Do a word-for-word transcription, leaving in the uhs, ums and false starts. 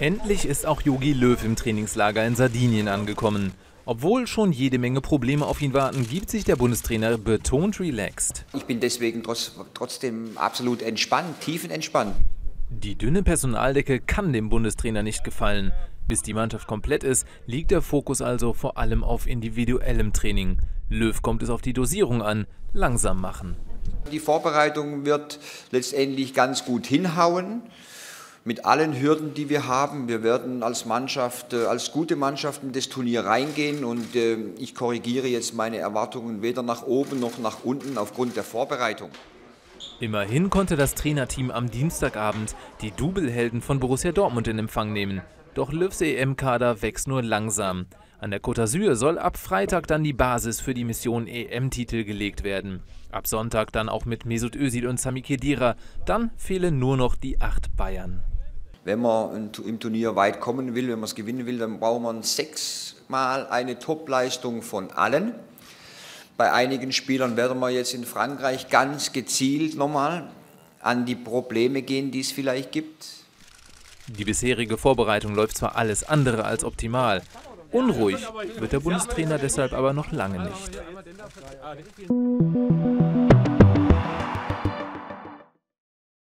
Endlich ist auch Jogi Löw im Trainingslager in Sardinien angekommen. Obwohl schon jede Menge Probleme auf ihn warten, gibt sich der Bundestrainer betont relaxed. Ich bin deswegen trotz, trotzdem absolut entspannt, tiefenentspannt. Die dünne Personaldecke kann dem Bundestrainer nicht gefallen. Bis die Mannschaft komplett ist, liegt der Fokus also vor allem auf individuellem Training. Löw kommt es auf die Dosierung an, langsam machen. Die Vorbereitung wird letztendlich ganz gut hinhauen. Mit allen Hürden, die wir haben. Wir werden als Mannschaft, als gute Mannschaft in das Turnier reingehen und äh, ich korrigiere jetzt meine Erwartungen weder nach oben noch nach unten aufgrund der Vorbereitung. Immerhin konnte das Trainerteam am Dienstagabend die Double-Helden von Borussia Dortmund in Empfang nehmen. Doch Löws E M-Kader wächst nur langsam. An der Côte d'Azur soll ab Freitag dann die Basis für die Mission E M-Titel gelegt werden. Ab Sonntag dann auch mit Mesut Özil und Sami Khedira. Dann fehlen nur noch die acht Bayern. Wenn man im Turnier weit kommen will, wenn man es gewinnen will, dann braucht man sechsmal eine Topleistung von allen. Bei einigen Spielern werden wir jetzt in Frankreich ganz gezielt nochmal an die Probleme gehen, die es vielleicht gibt. Die bisherige Vorbereitung läuft zwar alles andere als optimal. Unruhig wird der Bundestrainer deshalb aber noch lange nicht.